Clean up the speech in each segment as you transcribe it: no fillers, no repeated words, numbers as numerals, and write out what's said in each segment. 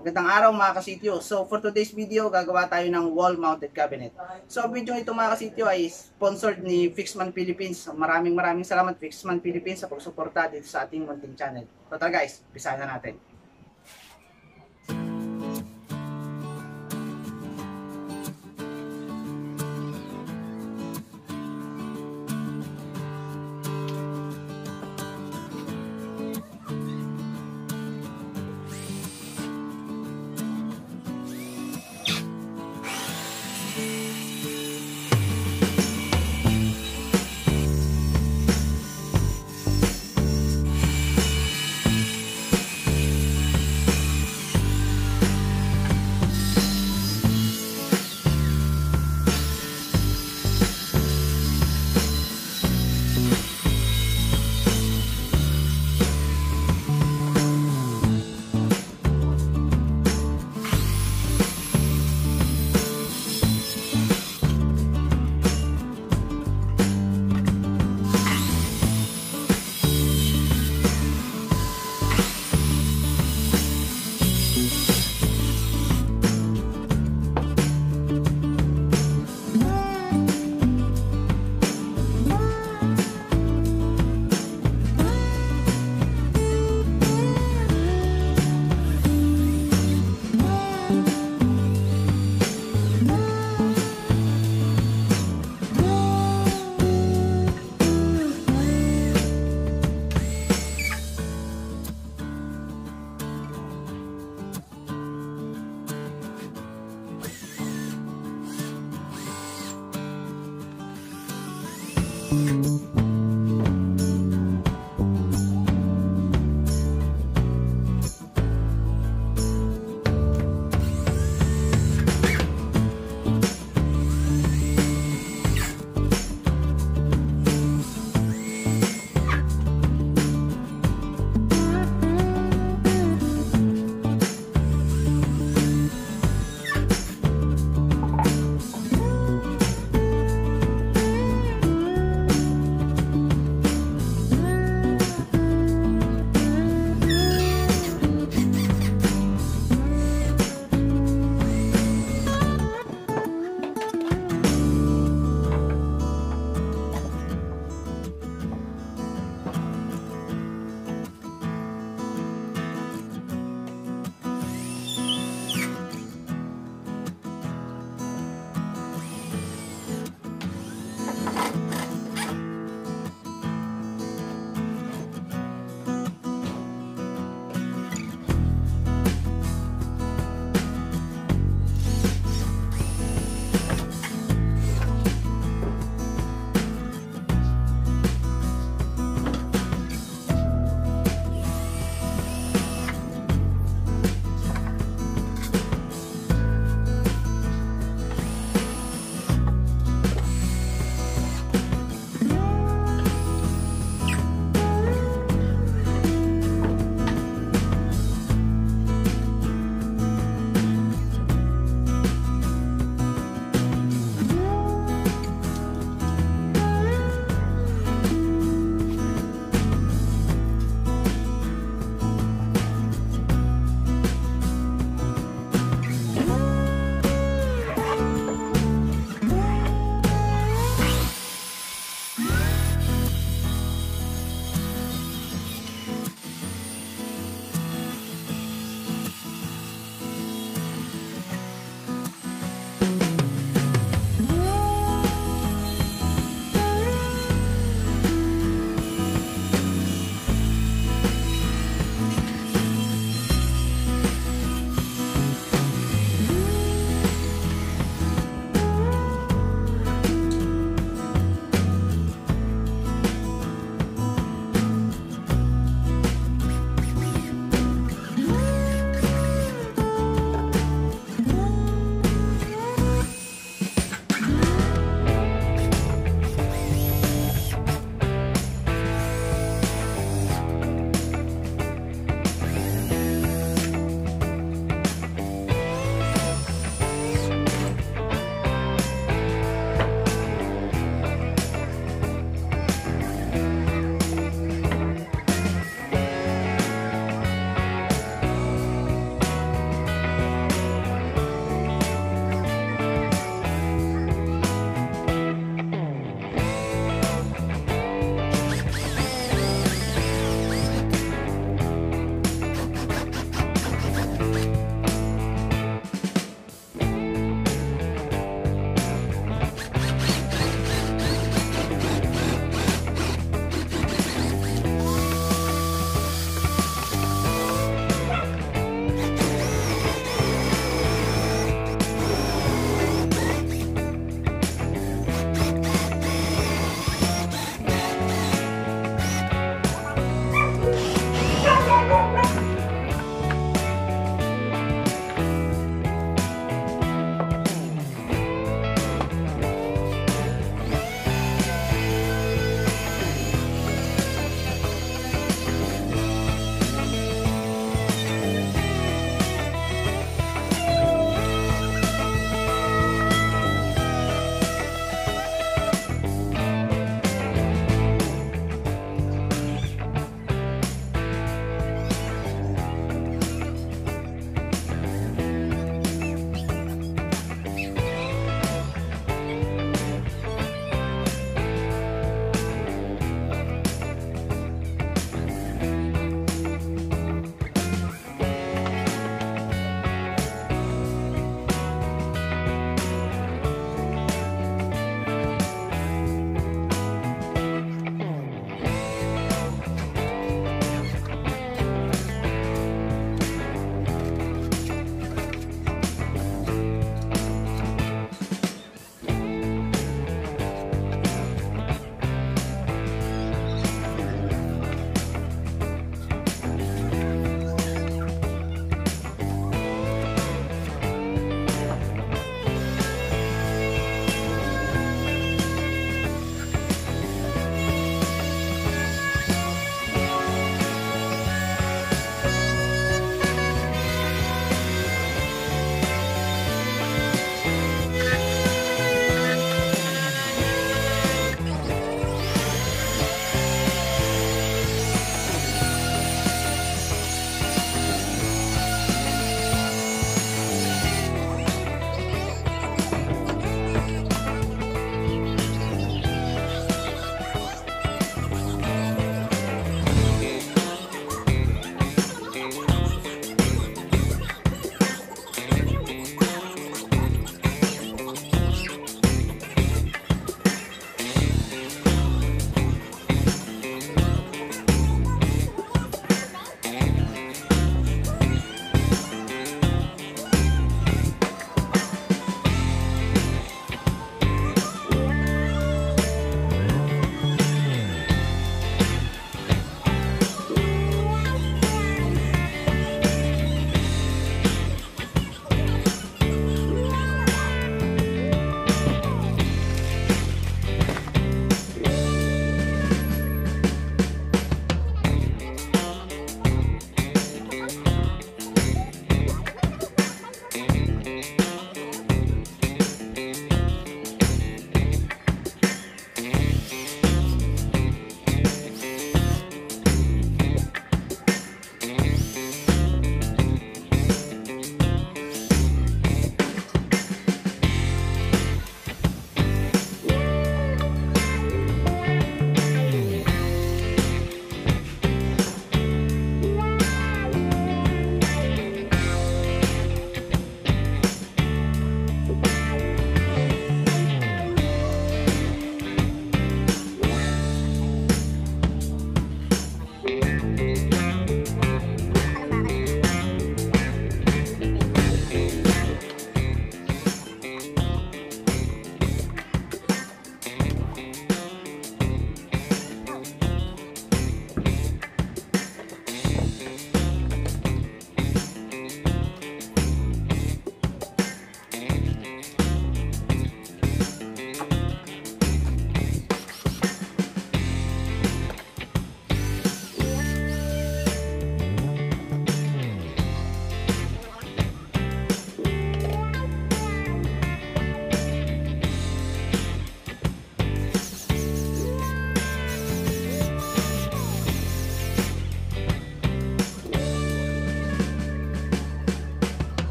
Magandang araw mga kasityo. So for today's video, gagawa tayo ng wall mounted cabinet. So video ito mga kasityo ay sponsored ni Fixman Philippines. Maraming salamat Fixman Philippines sa pagsuporta dito sa ating munting channel. So tara guys, umpisahan na natin.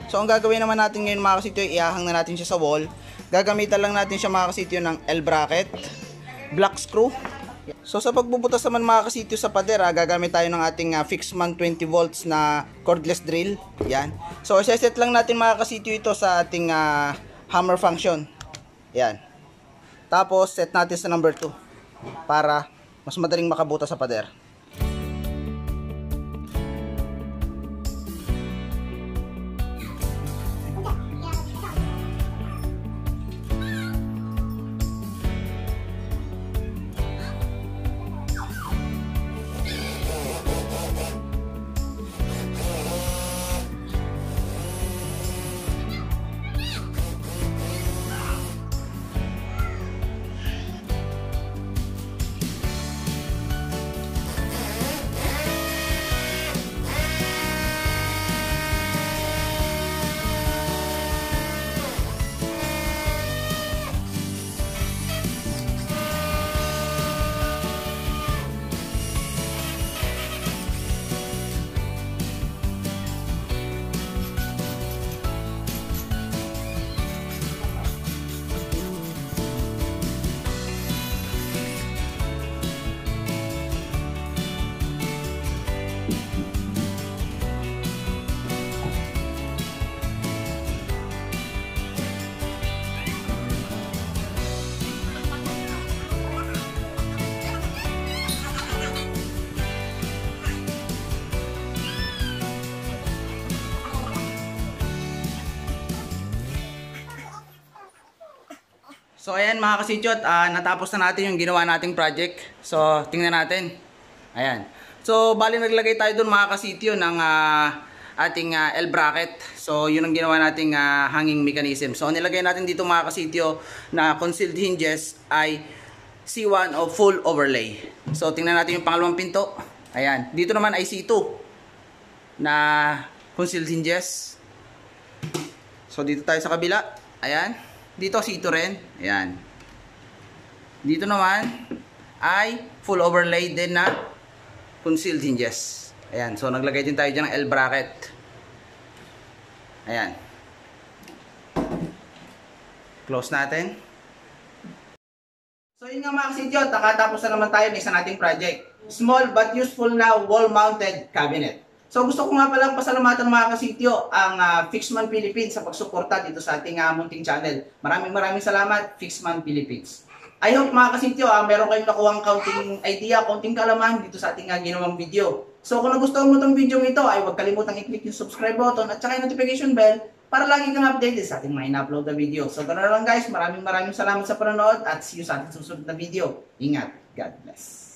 So ang gagawin naman natin ngayon mga kasityo, iahang na natin siya sa wall. Gagamitan lang natin siya mga kasityo ng L-bracket, black screw. So sa pagbubutas naman mga kasityo sa pader, gagamit tayo ng ating Fixman 20 volts na cordless drill. Yan. So iset lang natin mga kasityo ito sa ating hammer function. Yan. Tapos set natin sa number 2 para mas madaling makabutas sa pader. So ayan mga kasityot, natapos na natin yung ginawa nating project. So tingnan natin. Ayan. So bali naglagay tayo dun mga kasityo ng ating L-bracket. So yun ang ginawa nating hanging mechanism. So nilagay natin dito mga kasityo na concealed hinges ay C1 o full overlay. So tingnan natin yung pangalawang pinto. Ayan. Dito naman ay C2 na concealed hinges. So dito tayo sa kabila. Ayan. Dito C2 rin. Ayan. Dito naman ay full overlay din na concealed hinges. Ayan. So naglagay din tayo dyan ng L-bracket. Ayan. Close natin. So yun nga mga kasidyot, nakatapos na naman tayo ng isa nating project. Small but useful na wall-mounted cabinet. So gusto ko nga palang pasalamatan mga kasityo ang Fixman Philippines sa pagsuporta dito sa ating munting channel. Maraming salamat Fixman Philippines. I hope mga kasityo meron kayong nakuhang kaunting idea, kaunting kalaman dito sa ating ginawang video. So kung nagustuhan mo itong video ito ay huwag kalimutang i-click yung subscribe button at saka yung notification bell para lagi kang updated sa ating mga in-upload na video. So ganoon lang guys, maraming salamat sa panonood at see you sa ating susunod na video. Ingat, God bless.